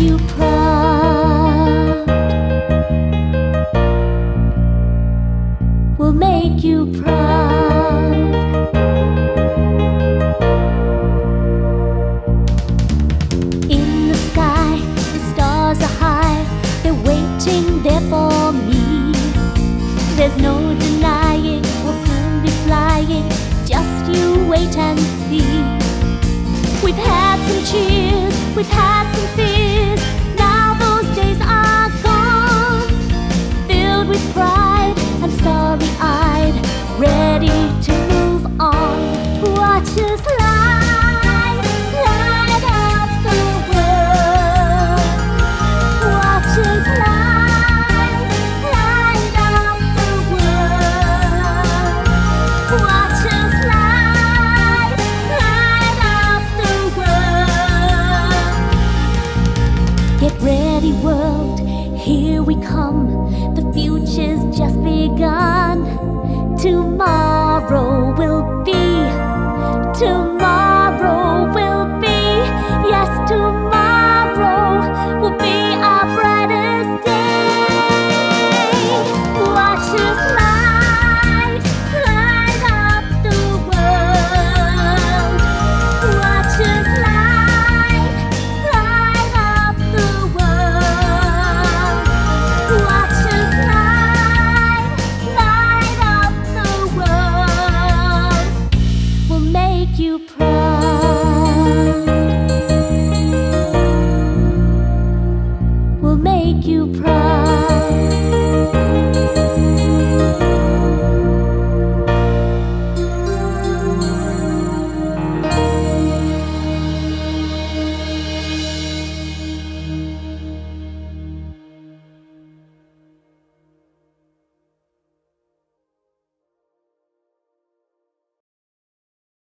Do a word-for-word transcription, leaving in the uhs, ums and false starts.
you proud. We'll make you proud. In the sky, the stars are high. They're waiting there for me. There's no denying we'll soon be flying. Just you wait and see. We've had some cheers, we've had some fears. Now those days are gone, filled with pride and starry-eyed, ready to move on. Watch us light, light up the world. Watch us light, light up the world. Watch us light, light up the world. Get ready, world, here we come. The future's just begun. Tomorrow will be tomorrow.